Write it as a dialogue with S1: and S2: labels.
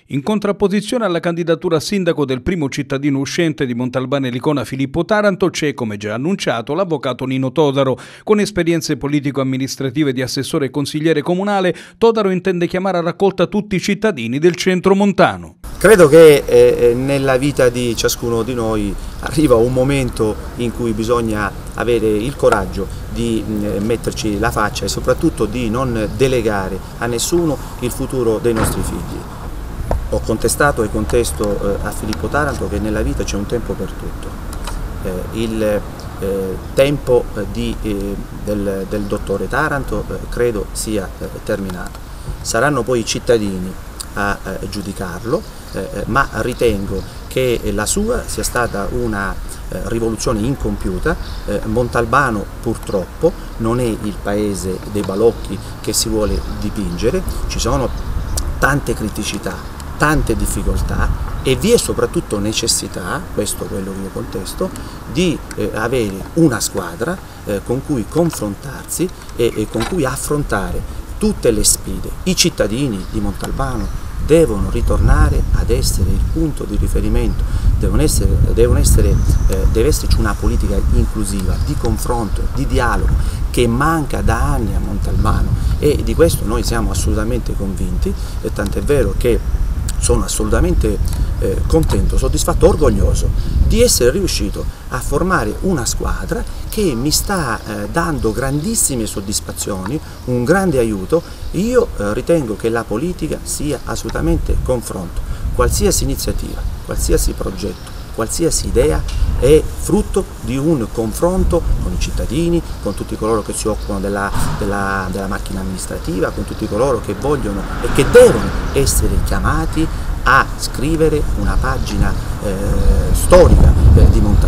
S1: In contrapposizione alla candidatura a sindaco del primo cittadino uscente di Montalbano e Licona, Filippo Taranto, c'è, come già annunciato, l'avvocato Nino Todaro. Con esperienze politico-amministrative di assessore e consigliere comunale, Todaro intende chiamare a raccolta tutti i cittadini del centro montano.
S2: Credo che nella vita di ciascuno di noi arriva un momento in cui bisogna avere il coraggio di metterci la faccia e soprattutto di non delegare a nessuno il futuro dei nostri figli. Ho contestato e contesto a Filippo Taranto che nella vita c'è un tempo per tutto. Il tempo del dottore Taranto credo sia terminato. Saranno poi i cittadini a giudicarlo, ma ritengo che la sua sia stata una rivoluzione incompiuta. Montalbano purtroppo non è il paese dei balocchi che si vuole dipingere, ci sono tante criticità, tante difficoltà e vi è soprattutto necessità, questo è quello che io contesto, di avere una squadra con cui confrontarsi e con cui affrontare tutte le sfide. I cittadini di Montalbano devono ritornare ad essere il punto di riferimento, deve esserci una politica inclusiva, di confronto, di dialogo che manca da anni a Montalbano e di questo noi siamo assolutamente convinti, e tant'è vero che sono assolutamente contento, soddisfatto, orgoglioso di essere riuscito a formare una squadra che mi sta dando grandissime soddisfazioni, un grande aiuto. Io ritengo che la politica sia assolutamente confronto, qualsiasi iniziativa, qualsiasi progetto, qualsiasi idea è frutto di un confronto con i cittadini, con tutti coloro che si occupano della macchina amministrativa, con tutti coloro che vogliono e che devono essere chiamati a scrivere una pagina storica di Montalbano.